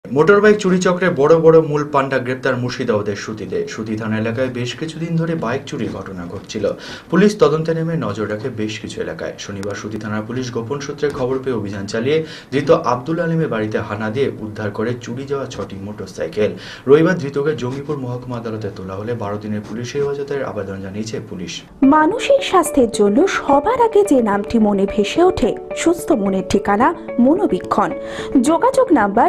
Motorbike চুরি চক্রে বড় বড় মূল পান্ডা গ্রেপ্তার মুর্শিদাবাদের সুতিতে। সুতি থানা এলাকায় বেশ কিছুদিন ধরে বাইক চুরির ঘটনা ঘটছিল। পুলিশ তদন্তে নেমে নজর রাখে বেশ কিছু এলাকায়। শনিবার সুতি থানার পুলিশ গোপন সূত্রে খবর পেয়ে অভিযান চালিয়ে ধৃত আব্দুল আলিমের বাড়িতে হানা দিয়ে উদ্ধার করে চুরি যাওয়া 6টি মোটরসাইকেল। রবিবার ধৃতকে জঙ্গিপুর মহকুমা আদালতে তোলা হলে 12 দিনের পুলিশ হেফাজতের আবেদন জানিয়েছে পুলিশ। মানসিক স্বাস্থ্যের জন্য সবার আগে যে নামটি মনে ভেসে ওঠে, সুস্থ মনের ঠিকানা মনোবীক্ষণ। যোগাযোগ নাম্বার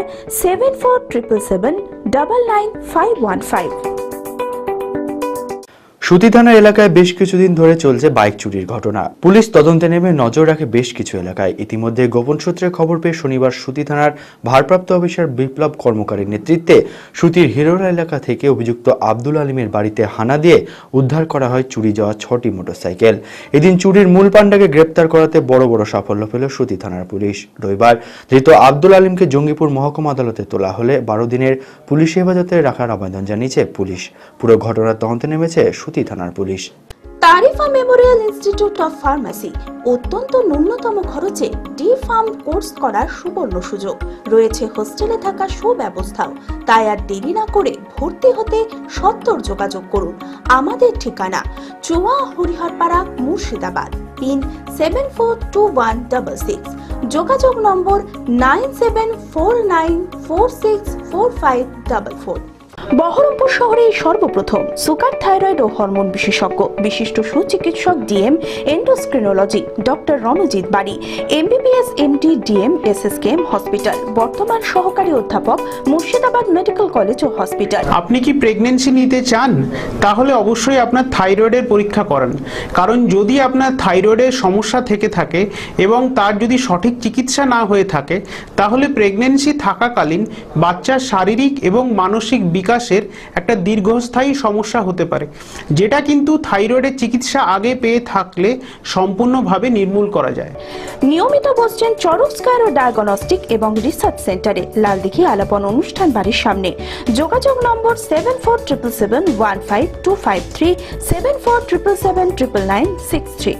7477799515। সুতি থানা এলাকায় বেশ কিছুদিন ধরে চলছে বাইক চুরির ঘটনা। পুলিশ তদন্তে নেমে নজর রাখে বেশ কিছু এলাকায়। ইতিমধ্যে গোপন সূত্রে খবর পেয়ে শনিবার সুতি থানার ভারপ্রাপ্ত অফিসার বিপ্লব কর্মকারীর নেতৃত্বে সুতির হিরোরা এলাকা থেকে অভিযুক্ত আব্দুল আলিমের বাড়িতে হানা দিয়ে উদ্ধার করা হয় চুরি যাওয়া 6টি মোটরসাইকেল। এদিন চুরির মূল পান্ডাকে গ্রেপ্তার করাতে বড় বড় সাফল্য পেল সুতি থানার পুলিশ। রবিবার ধৃত আব্দুল আলিমকে জঙ্গিপুর মহকুমা আদালতে তোলা হলে 12 দিনের পুলিশ হেফাজতে রাখার আবেদন জানিয়েছে পুলিশ। পুরো ঘটনার তদন্তে নেমেছে সুতি থানার পুলিশ। Tarifa memorial institute of pharmacy অত্যন্ত ন্যূনতম খরচে ডি ফার্ম কোর্স করার সুবর্ণ সুযোগ রয়েছে। হোস্টেলে থাকার সুব্যবস্থাও। তাই আর দেরি না করে ভর্তি হতে সত্বর যোগাযোগ করুন। আমাদের ঠিকানা চুয়া হরিহরপাড়া, মুর্শিদাবাদ, পিন 742166। যোগাযোগ নম্বর 9749464544। বহরমপুর শহরে সর্বপ্রথম সুগার, থাইরয়েড ও হরমোন বিশেষজ্ঞ বিশিষ্ট সুচিকিৎসক DM endocrinology doctor Ranajit Bari, MBBS MD DM SSKM hospital, বর্তমান সহকারী অধ্যাপক, মুর্শিদাবাদ মেডিকেল কলেজ ও হসপিটাল। আপনি কি প্রেগন্যান্সি নিতে চান? তাহলে অবশ্যই আপনার থাইরয়েডের পরীক্ষা করান। কারণ যদি আপনার থাইরয়েডের সমস্যা থেকে থাকে এবং তার যদি সঠিক চিকিৎসা না হয়ে থাকে, তাহলে প্রেগন্যান্সি থাকাকালীন বাচ্চার শারীরিক এবং মানসিক বিকাশের একটা দীর্ঘস্থায়ী সমস্যা হতে পারে, যেটা কিন্তু থাইরয়েডের চিকিৎসা আগে পেয়ে থাকলে সম্পূর্ণভাবে নির্মূল করা যায়। নিয়মিত বসছেন চরক স্কয়ার ও ডায়াগনস্টিক এবং রিসার্চ সেন্টারে, লালদিঘি আলাপন অনুষ্ঠান বাড়ির সামনে। যোগাযোগ নম্বর 7477715253, 7477799963।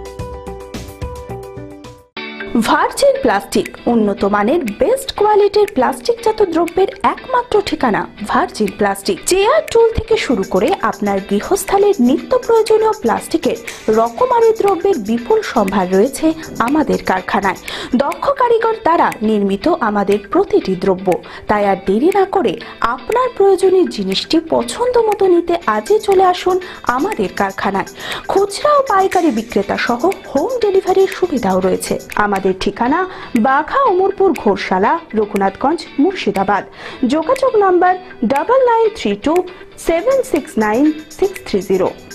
ভার্জিন প্লাস্টিক উন্নত মানের বেস্ট কোয়ালিটির প্লাস্টিকজাত দ্রব্যের একমাত্র ঠিকানা ভার্জিন প্লাস্টিক। চেয়ার, টুল থেকে শুরু করে আপনার গৃহস্থালির নিত্য প্রয়োজনীয় প্লাস্টিকের রকমারি দ্রব্যের বিপুল সম্ভার রয়েছে আমাদের কারখানায়। দক্ষ কারিগর দ্বারা নির্মিত আমাদের প্রতিটি দ্রব্য। তাই আর দেরি না করে আপনার প্রয়োজনীয় জিনিসটি পছন্দ মতো নিতে আজই চলে আসুন আমাদের কারখানায়। খুচরা ও পাইকারি বিক্রেতা সহ হোম ডেলিভারির সুবিধাও রয়েছে। আমাদের ঠিকানা বাঘা, অমরপুর, ঘোরশালা, রঘুনাথগঞ্জ, মুর্শিদাবাদ। যোগাযোগ নাম্বার 9932769630।